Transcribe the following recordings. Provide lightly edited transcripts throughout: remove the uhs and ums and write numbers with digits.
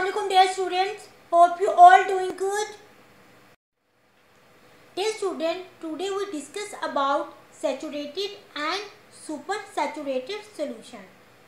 Assalamualaikum dear students. Hope you all doing good. Dear student, today we discuss about saturated and supersaturated solution.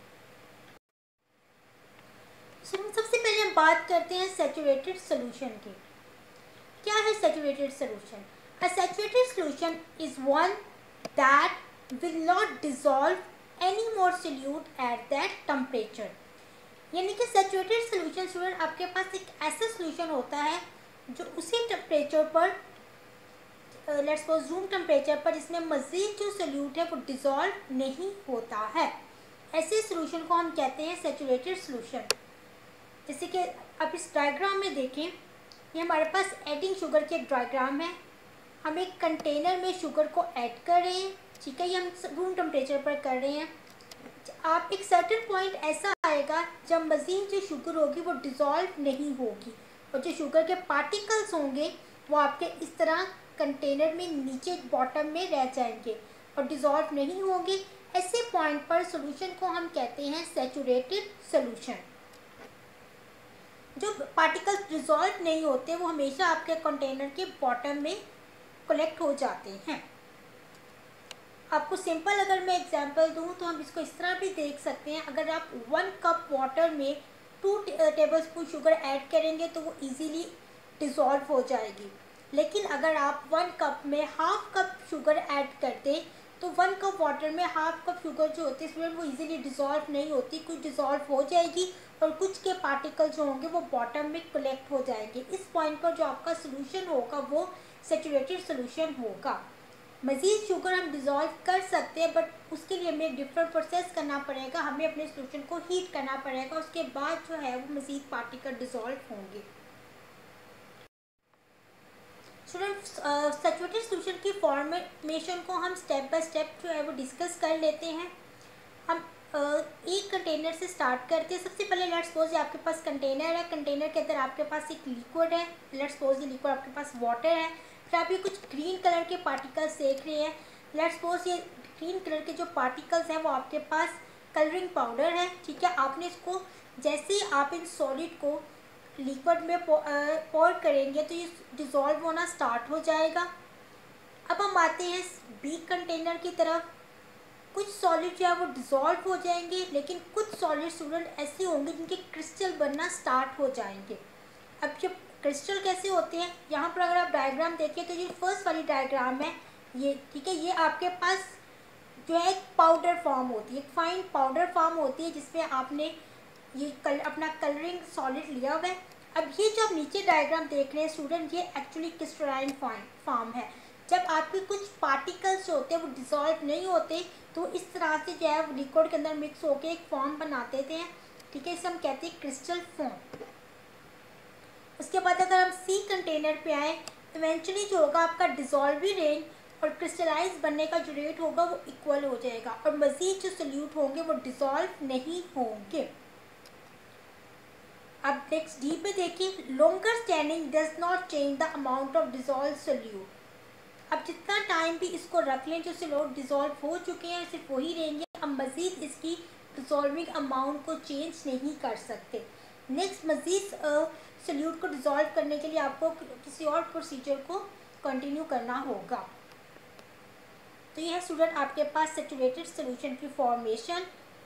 सबसे पहले हम बात करते हैं सैचुरेटेड सॉल्यूशन की. क्या है saturated solution? A saturated solution is one that will not dissolve any more solute at that temperature. यानी कि सैचुरेटेड सॉल्यूशन स्टूडेंट आपके पास एक ऐसा सॉल्यूशन होता है जो उसी टेम्परेचर पर लेट्स सपोज रूम टेम्परेचर पर जिसमें मज़ीद जो सॉल्यूट है वो डिज़ोल्व नहीं होता है. ऐसे सॉल्यूशन को हम कहते हैं सैचुरेटेड सॉल्यूशन. जैसे कि आप इस डायग्राम में देखें, ये हमारे पास एडिंग शुगर की एक डायग्राम है. हम एक कंटेनर में शुगर को ऐड कर रहे हैं, ठीक है, ये हम रूम टेम्परेचर पर कर रहे हैं. आप एक सर्टेन पॉइंट ऐसा आएगा जब मज़ीद जो शुगर होगी वो डिज़ोल्व नहीं होगी और जो शुगर के पार्टिकल्स होंगे वो आपके इस तरह कंटेनर में नीचे बॉटम में रह जाएंगे और डिज़ोल्व नहीं होंगे. ऐसे पॉइंट पर सॉल्यूशन को हम कहते हैं सैचुरेटेड सॉल्यूशन. जो पार्टिकल्स डिज़ोल्व नहीं होते वो हमेशा आपके कंटेनर के बॉटम में कलेक्ट हो जाते हैं. आपको सिंपल अगर मैं एग्जांपल दूं तो हम इसको इस तरह भी देख सकते हैं. अगर आप 1 कप वाटर में 2 टेबलस्पून शुगर ऐड करेंगे तो वो इजीली डिज़ोल्व हो जाएगी. लेकिन अगर आप 1 कप में हाफ कप शुगर ऐड करते तो 1 कप वाटर में हाफ कप शुगर जो होती है वो इजीली डिज़ोल्व नहीं होती, कुछ डिज़ोल्व हो जाएगी और कुछ के पार्टिकल जो होंगे वो बॉटम में कलेक्ट हो जाएंगे. इस पॉइंट पर जो आपका सोल्यूशन होगा वो सैचुरेटेड सोल्यूशन होगा. मज़ीद शुगर हम डिज़ोल्व कर सकते हैं बट उसके लिए हमें डिफरेंट प्रोसेस करना पड़ेगा. हमें अपने सोल्यूशन को हीट करना पड़ेगा, उसके बाद जो है वो मज़ीद पार्टिकल डिज़ोल्व होंगे. स्टूडेंट, सैचुरेटेड सोल्यूशन की फॉर्मेशन को हम स्टेप बाय स्टेप जो है वो डिस्कस कर लेते हैं. हम एक कंटेनर से स्टार्ट करते हैं. सबसे पहले लेट्स सपोज ये आपके पास कंटेनर है. कंटेनर के अंदर आपके पास एक लिक्विड है. लेट्स सपोज ये लिक्विड आपके पास वाटर है. फिर आप ये कुछ ग्रीन कलर के पार्टिकल्स देख रहे हैं. लेट्स सपोज ये ग्रीन कलर के जो पार्टिकल्स हैं वो आपके पास कलरिंग पाउडर है, ठीक है. आपने इसको जैसे ही आप इन सॉलिड को लिक्विड में पोर करेंगे तो ये डिज़ोल्व होना स्टार्ट हो जाएगा. अब हम आते हैं बी कंटेनर की तरफ. कुछ सॉलिड जो है वो डिज़ोल्व हो जाएंगे लेकिन कुछ सॉलिड स्टूडेंट ऐसे होंगे जिनके क्रिस्टल बनना स्टार्ट हो जाएंगे. अब जब क्रिस्टल कैसे होते हैं, यहाँ पर अगर आप डायग्राम देखें तो ये फर्स्ट वाली डायग्राम है ये, ठीक है. ये आपके पास जो है एक पाउडर फॉर्म होती है, एक फाइन पाउडर फॉर्म होती है जिसमें आपने ये अपना कलरिंग सॉलिड लिया हुआ है. अब ये जो आप नीचे डायग्राम देख रहे हैं स्टूडेंट, ये एक्चुअली क्रिस्टलाइन फॉर्म है. जब आपके कुछ पार्टिकल्स जो होते हैं वो डिज़ोल्व नहीं होते तो इस तरह से जो है वो लिक्विड के अंदर मिक्स होकर एक फॉर्म बनाते थे, ठीक है. इसे हम कहते हैं क्रिस्टल फॉर्म. उसके बाद अगर हम सी कंटेनर पे आए, इवेंचुअली जो होगा आपका डिज़ोल्विंग रेंज और क्रिस्टलाइज बनने का जो रेट होगा वो इक्वल हो जाएगा और मज़ीद जो सोल्यूट होंगे वो डिज़ोल्व नहीं होंगे. अब नेक्स्ट डी पे देखिए, longer standing does not change the amount of dissolve solute. अब जितना टाइम भी इसको रख लें, जो सोल्यूट डिज़ोल्व हो चुके हैं सिर्फ वही रहेंगे. अब मज़ीद इसकी डिज़ोल्विंग अमाउंट को चेंज नहीं कर सकते. नेक्स्ट मज़ीद सोल्यूट को डिज़ोल्व करने के लिए आपको किसी और प्रोसीजर को कंटिन्यू करना होगा. तो यह है स्टूडेंट आपके पास सैचुरेटेड सॉल्यूशन की फॉर्मेशन.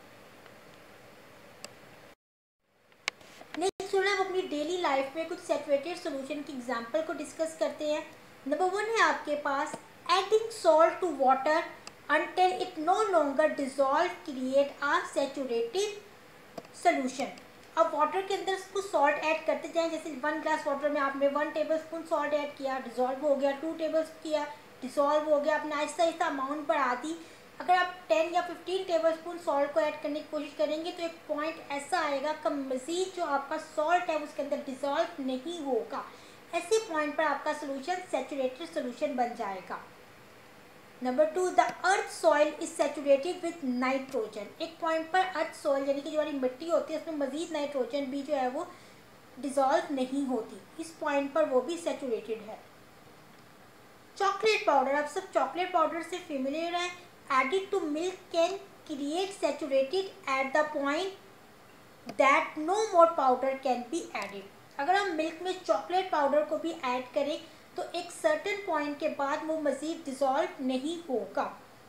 नेक्स्ट स्टूडेंट अपनी डेली लाइफ में कुछ सैचुरेटेड सॉल्यूशन की एग्जांपल को डिस्कस करते हैं. नंबर 1 है आपके पास adding salt to water until it no longer dissolve create a saturated solution. अब वाटर के अंदर कुछ सॉल्ट ऐड करते जाएं. जैसे 1 ग्लास वाटर में आपने 1 टेबलस्पून सॉल्ट ऐड किया, डिज़ोल्व हो गया. 2 टेबलस्पून किया, डिज़ोल्व हो गया. आपने आहिस्ता आहिस्ता अमाउंट बढ़ा दी. अगर आप 10 या 15 टेबलस्पून सॉल्ट को ऐड करने की कोशिश करेंगे तो एक पॉइंट ऐसा आएगा कि मज़ीद जो आपका सॉल्ट है उसके अंदर डिज़ोल्व नहीं होगा. ऐसे पॉइंट पर आपका सोल्यूशन सैचुरेटेड सोल्यूशन बन जाएगा. Number 2, the earth soil is saturated with nitrogen. एक पॉइंट पर अर्थ सॉइल यानी कि जो हमारी मिट्टी होती है उसमें मज़ीद नाइट्रोजन भी जो है वो डिज़ोल्व नहीं होती. इस पॉइंट पर वो भी सैचुरेटेड है. चॉकलेट पाउडर, आप सब चॉकलेट पाउडर से फेमिलियर हैं. Added to milk can create saturated at the point that no more powder can be added. अगर हम मिल्क में चॉकलेट पाउडर को भी ऐड करें तो एक सर्टेन पॉइंट के बाद वो मज़ीद डिज़ोल्व नहीं होगा।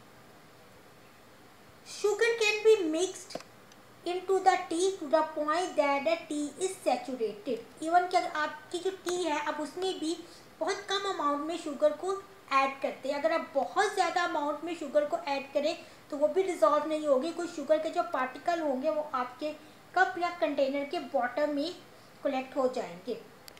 Sugar can be mixed into the tea to the point that the tea is saturated। Even कि अगर आपकी जो टी है अब उसमें भी बहुत कम अमाउंट में शुगर को ऐड करते हैं। अगर आप बहुत ज़्यादा अमाउंट में शुगर को ऐड करें तो वो भी डिज़ोल्व नहीं होगी, कुछ शुगर के जो पार्टिकल होंगे वो आपके कप या कंटेनर के बॉटम में कलेक्ट हो जाएंगे।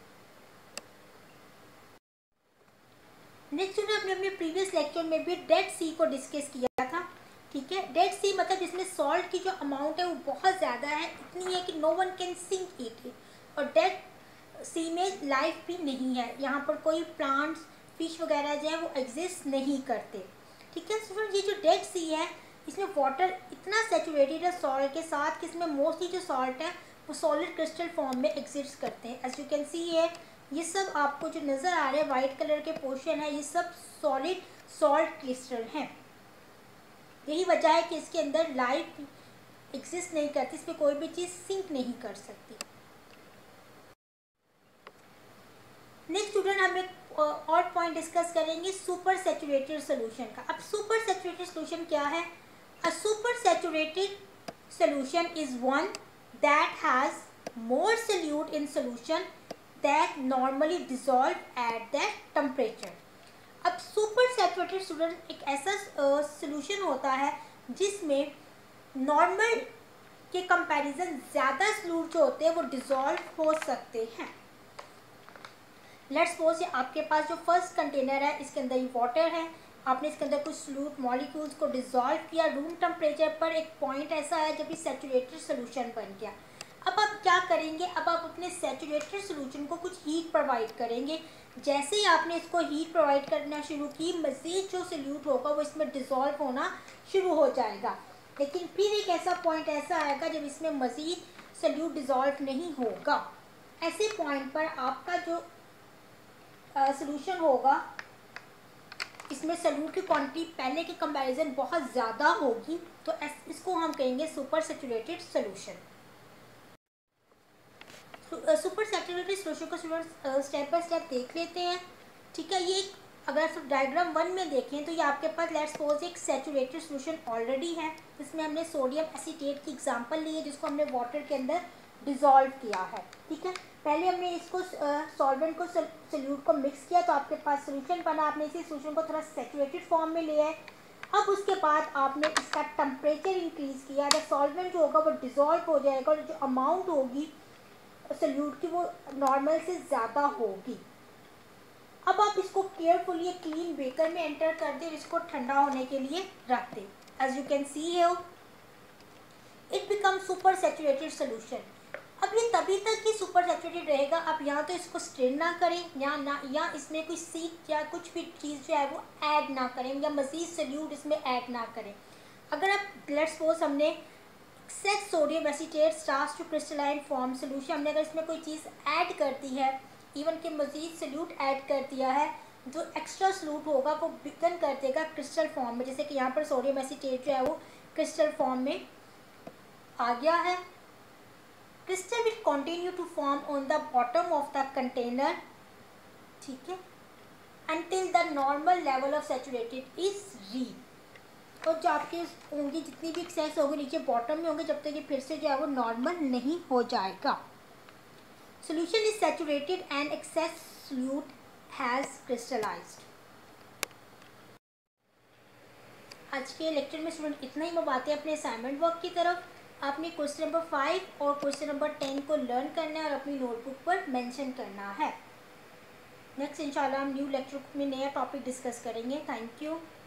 नेक्स्ट हमने अपने प्रीवियस लेक्चर में भी डेड सी को डिस्कस किया था। ठीक है, डेड सी मतलब जिसमें सॉल्ट की जो अमाउंट है वो बहुत ज़्यादा है, इतनी है कि no one can sink it. और डेड सी में लाइफ भी नहीं है, यहाँ पर कोई प्लांट्स फिश वगैरह जो है वो एग्जिस्ट नहीं करते। ठीक है, तो ये जो डेड सी है इसमें वाटर इतना सेचुरेटेड है सॉल्ट के साथ कि इसमें मोस्टली जो सॉल्ट है वो सॉलिड क्रिस्टल फॉर्म में एग्जिस्ट करते हैं। एज यू कैन सी है ये सब आपको जो नज़र आ रहे हैं वाइट कलर के पोर्शन है ये सब सॉलिड सॉल्ट क्रिस्टल हैं। यही वजह है कि इसके अंदर लाइफ एग्जिस्ट नहीं करती, इसमें कोई भी चीज़ सिंक नहीं कर सकती। नेक्स्ट स्टूडेंट हम एक और पॉइंट डिस्कस करेंगे सुपर सैचुरेटेड सोल्यूशन का। अब सुपर सैचुरेटेड सोल्यूशन क्या है? A super saturated solution is one that has more solute in solution that normally dissolve at that temperature. अब सुपर सैचुरेटेड स्टूडेंट एक ऐसा सोल्यूशन होता है जिसमें नॉर्मल के कंपैरिजन ज़्यादा सोल्यूट जो होते हैं वो डिसॉल्व हो सकते हैं। लेट्स सपोज आपके पास जो फर्स्ट कंटेनर है इसके अंदर ये वाटर है, आपने इसके अंदर कुछ सोल्यूट मॉलिक्यूल्स को डिसॉल्व किया रूम टेम्परेचर पर, एक पॉइंट ऐसा है जब ये सैचुरेटेड सोल्यूशन बन गया। अब आप क्या करेंगे? अब आप अपने सैचुरेटेड सोल्यूशन को कुछ हीट प्रोवाइड करेंगे। जैसे ही आपने इसको हीट प्रोवाइड करना शुरू की मज़ीद जो सोल्यूट होगा वो इसमें डिसॉल्व होना शुरू हो जाएगा, लेकिन फिर एक ऐसा पॉइंट ऐसा आएगा जब इसमें मज़ीद सोल्यूट डिसॉल्व नहीं होगा। ऐसे पॉइंट पर आपका जो सोल्यूशन होगा इसमें सोल्यूट की क्वांटिटी पहले के कंपैरिजन बहुत ज़्यादा होगी, तो इसको हम कहेंगे super saturated solution. Super saturated solution को स्टूडेंट्स स्टेप बाय स्टेप देख लेते हैं। ठीक है, ये एक अगर आप डायग्राम 1 में देखें तो ये आपके पास लेट्स सपोज एक सैचुरेटेड सोल्यूशन ऑलरेडी है, जिसमें हमने सोडियम एसीटेट की एग्जांपल ली है जिसको हमने वाटर के अंदर डिसॉल्व किया है। ठीक है, पहले हमने इसको सॉल्वेंट को सोल्यूट को मिक्स किया तो आपके पास सोल्यूशन बना, आपने इसी सोल्यूशन को थोड़ा सैचुरेटेड फॉर्म में लिया है। अब उसके बाद आपने इसका टेम्परेचर इंक्रीज़ किया, द सॉल्वेंट जो होगा वो डिसॉल्व हो जाएगा और जो अमाउंट होगी सोल्यूट की वो नॉर्मल से ज़्यादा होगी। अब आप इसको केयरफुली क्लीन बेकर में एंटर कर दें, इसको ठंडा होने के लिए रख दें। As you can see here it become super saturated solution. अब ये तभी तक ही सुपर सैचुरेटेड रहेगा, आप या तो इसको स्ट्रेन ना करें या इसमें कोई सीट या कुछ भी चीज़ जो है वो ऐड ना करें या मज़ीद सोल्यूट इसमें ऐड ना करें। अगर आप लेट्स सपोज हमने excess sodium acetate starts to crystalline form solution, हमने अगर इसमें कोई चीज़ ऐड कर दी है, इवन के मज़ीद सोल्यूट ऐड कर दिया है, जो एक्स्ट्रा सोल्यूट होगा वो बिकन कर देगा क्रिस्टल फॉर्म में। जैसे कि यहाँ पर सोडियम एसीटेट जो है वो क्रिस्टल फॉर्म में आ गया है। Crystal will continue to form on the bottom of the container, ठीक है, until the normal level of saturated is reached। और जो आपके होंगी जितनी भी एक्सेस होगी नीचे बॉटम में होंगे जब तक ये फिर से जो है वो नॉर्मल नहीं हो जाएगा। Solution is saturated and excess solute has crystallized. आज के लेक्चर में स्टूडेंट इतना ही। हम आते हैं अपने असाइनमेंट वर्क की तरफ। आपने क्वेश्चन नंबर 5 और क्वेश्चन नंबर 10 को लर्न करना है और अपनी नोटबुक पर मेंशन करना है। नेक्स्ट इंशाल्लाह हम न्यू लेक्चर में नया टॉपिक डिस्कस करेंगे। Thank you.